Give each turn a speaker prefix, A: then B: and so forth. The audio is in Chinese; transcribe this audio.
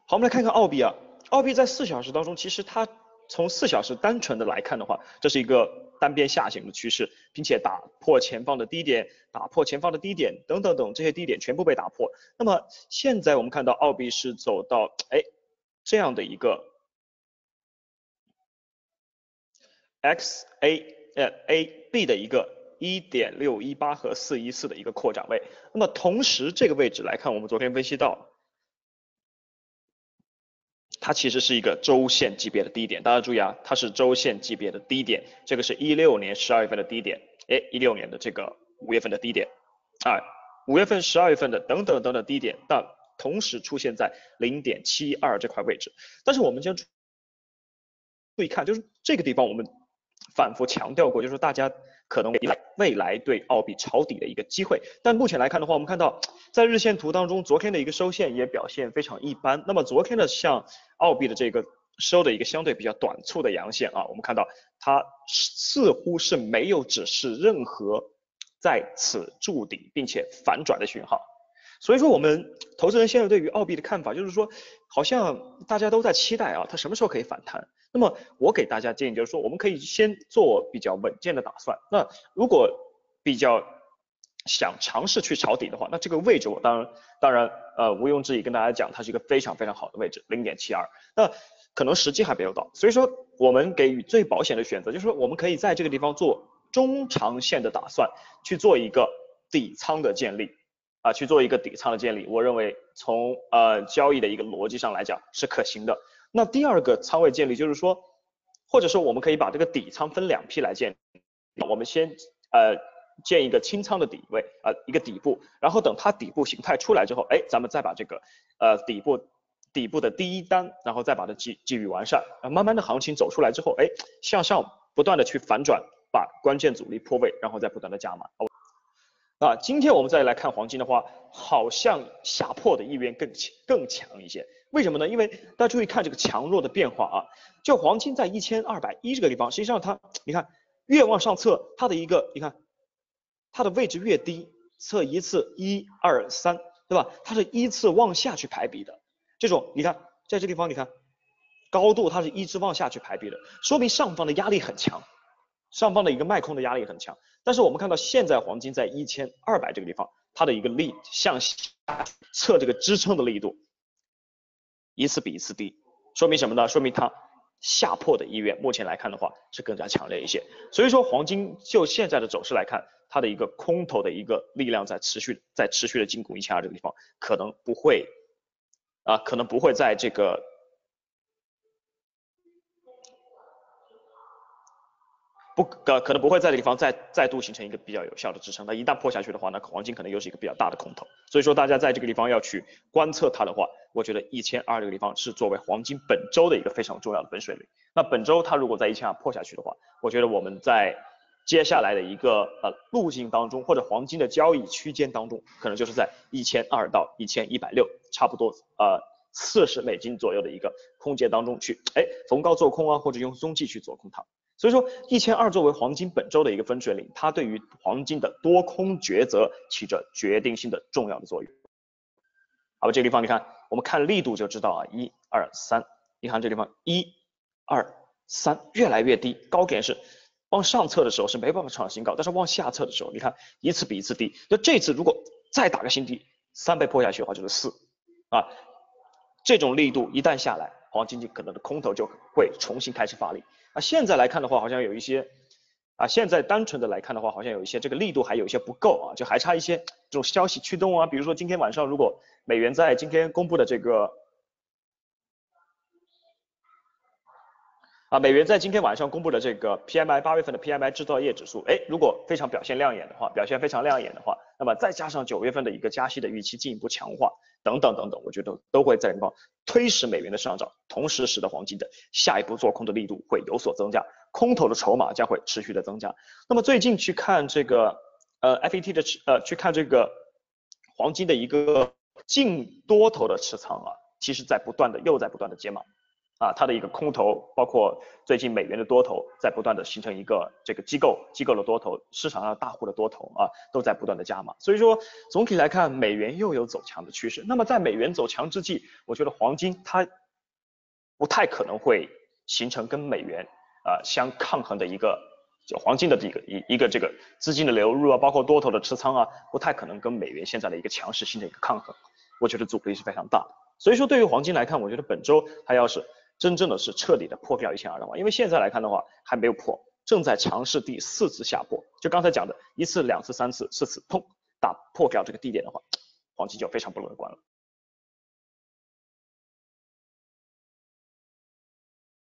A: 好，我们来看看澳币啊，澳币在4小时当中，其实它从4小时单纯的来看的话，这是一个单边下行的趋势，并且打破前方的低点，打破前方的低点等等等这些低点全部被打破。那么现在我们看到澳币是走到这样的一个 XAB 的一个1.618和414的一个扩展位。那么同时这个位置来看，我们昨天分析到，它其实是一个周线级别的低点，大家注意啊，它是周线级别的低点，这个是16年12月份的低点，16年的这个5月份的低点，啊，5月份、12月份的等等等等低点，但同时出现在0.72这块位置。但是我们将注意看，就是这个地方我们反复强调过，就是大家可能未来对澳币抄底的一个机会。但目前来看的话，我们看到在日线图当中，昨天的一个收线也表现非常一般。那么昨天的像澳币的这个收的一个相对比较短促的阳线啊，我们看到它似乎是没有指示任何在此筑底并且反转的讯号。所以说，我们投资人现在对于澳币的看法就是说，好像大家都在期待啊，它什么时候可以反弹？那么我给大家建议就是说，我们可以先做比较稳健的打算。那如果比较想尝试去抄底的话，那这个位置我当然毋庸置疑跟大家讲，它是一个非常非常好的位置，0.72。那可能时机还没有到，所以说我们给予最保险的选择，就是说我们可以在这个地方做中长线的打算，去做一个底仓的建立。去做一个底仓的建立，我认为从交易的一个逻辑上来讲是可行的。那第二个仓位建立就是说，或者说我们可以把这个底仓分2批来建立。我们先建一个清仓的底位一个底部，然后等它底部形态出来之后，咱们再把这个底部的第一单，然后再把它继续完善，慢慢的行情走出来之后，向上不断的去反转，把关键阻力破位，然后再不断的加码。今天我们再来看黄金的话，好像下破的意愿更强一些。为什么呢？因为大家注意看这个强弱的变化啊。就黄金在1210这个地方，实际上它，你看越往上测，它的一个，你看它的位置越低，测一次1、2、3，对吧？它是依次往下去排比的。这种你看在这地方，你看高度它是依次往下去排比的，说明上方的压力很强。上方的一个卖空的压力很强，但是我们看到现在黄金在1200这个地方，它的一个力向下测这个支撑的力度，一次比一次低，说明什么呢？说明它下破的意愿，目前来看的话是更加强烈一些。所以说黄金就现在的走势来看，它的一个空头的一个力量在持续的进攻1200这个地方，可能不会在这个。可能不会在这个地方再度形成一个比较有效的支撑，它一旦破下去的话，那黄金可能又是一个比较大的空头。所以说大家在这个地方要去观测它的话，我觉得1200这个地方是作为黄金本周的一个非常重要的分水岭。那本周它如果在1200破下去的话，我觉得我们在接下来的一个路径当中，或者黄金的交易区间当中，可能就是在1200到1160，差不多40美金左右的一个空间当中去逢高做空啊，或者用踪迹去做空它。所以说1200作为黄金本周的一个分水岭，它对于黄金的多空抉择起着决定性的重要的作用。好，这个地方你看，我们看力度就知道啊，1、2、3，你看这地方1、2、3越来越低，高点是往上测的时候是没办法创新高，但是往下测的时候，你看一次比一次低。那这次如果再打个新低，3被破下去的话就是4啊，这种力度一旦下来，黄金可能的空头就会重新开始发力。现在来看的话，好像有一些现在单纯的来看的话，好像有一些这个力度还有一些不够就还差一些这种消息驱动比如说今天晚上如果美元在今天公布的这个美元在今天晚上公布的这个 PMI 8月份的 PMI 制造业指数，如果非常表现非常亮眼的话，那么再加上9月份的一个加息的预期进一步强化，等等等等，我觉得都会在地方推使美元的上涨，同时使得黄金的下一步做空的力度会有所增加，空头的筹码将会持续的增加。那么最近去看这个FET 的去看这个黄金的一个净多头的持仓其实又在不断的减码。 啊，它的一个空头，包括最近美元的多头，在不断的形成一个这个机构的多头，市场上大户的多头啊，都在不断的加码。所以说总体来看，美元又有走强的趋势。那么在美元走强之际，我觉得黄金它不太可能会形成跟美元相抗衡的一个。就黄金的一个这个资金的流入啊，包括多头的持仓啊，不太可能跟美元现在的一个强势性的一个抗衡，我觉得阻力是非常大的。所以说对于黄金来看，我觉得本周它要是真正的是彻底的破掉1200的话，因为现在来看的话还没有破，正在尝试第4次下破。就刚才讲的1次、2次、3次、4次，砰，打破掉这个低点的话，黄金就非常不乐观了。